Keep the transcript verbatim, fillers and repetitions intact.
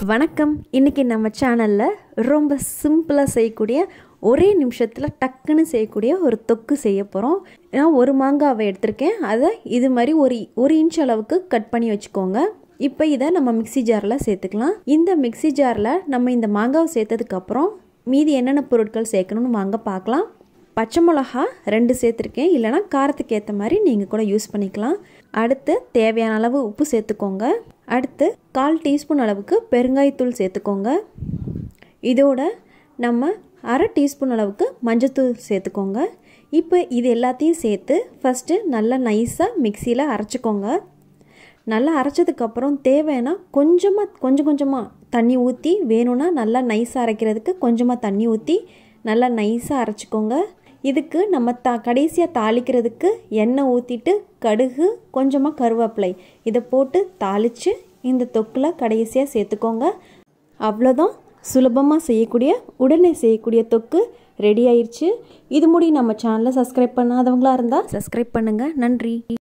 வணக்கம். இன்னைக்கு நம்ம சேனல்ல ரொம்ப சிம்பிளா செய்யக்கூடிய ஒரே நிமிஷத்துல டக்குன்னு செய்யக்கூடிய ஒரு தொக்கு செய்ய போறோம். நான் ஒரு மாங்காவை எடுத்துர்க்கேன். அதை இது மாதிரி ஒரு ஒரு இன்ச் அளவுக்கு கட் பண்ணி வச்சுக்கோங்க. இப்போ இதை நம்ம மிக்ஸி ஜார்ல சேர்த்துக்கலாம். இந்த மிக்ஸி ஜார்ல நம்ம இந்த மாங்காவை சேர்த்ததுக்கு அப்புறம் மீதி என்னென்ன பொருட்கள் சேர்க்கணும்னு வாங்க பார்க்கலாம். பச்சை மிளகா ரெண்டு சேர்த்துருக்கேன். இல்லைனா காரத்துக்கு ஏற்ற மாதிரி நீங்கள் கூட யூஸ் பண்ணிக்கலாம். அடுத்து தேவையான அளவு உப்பு சேர்த்துக்கோங்க. அடுத்து கால் டீஸ்பூன் அளவுக்கு பெருங்காயத்தூள் சேர்த்துக்கோங்க. இதோட நம்ம அரை டீஸ்பூன் அளவுக்கு மஞ்சத்தூள் சேர்த்துக்கோங்க. இப்போ இது எல்லாத்தையும் சேர்த்து ஃபஸ்ட்டு நல்லா நைஸாக மிக்சியில் அரைச்சிக்கோங்க. நல்லா அரைச்சதுக்கப்புறம் தேவைன்னா கொஞ்சமாக கொஞ்சம் கொஞ்சமாக தண்ணி ஊற்றி, வேணும்னா நல்லா நைஸாக அரைக்கிறதுக்கு கொஞ்சமாக தண்ணி ஊற்றி நல்லா நைஸாக அரைச்சிக்கோங்க. இதுக்கு நம்ம த கடைசியாக தாளிக்கிறதுக்கு எண்ணெய் ஊற்றிட்டு கடுகு கொஞ்சமாக கருவேப்பிலை இதை போட்டு தாளித்து இந்த தொக்கில் கடைசியாக சேர்த்துக்கோங்க. அவ்வளோதான், சுலபமாக செய்யக்கூடிய உடனே செய்யக்கூடிய தொக்கு ரெடி ஆயிடுச்சு. இது முடி நம்ம சேனலை சப்ஸ்கிரைப் பண்ணாதவங்களாக இருந்தால் சப்ஸ்கிரைப் பண்ணுங்கள். நன்றி.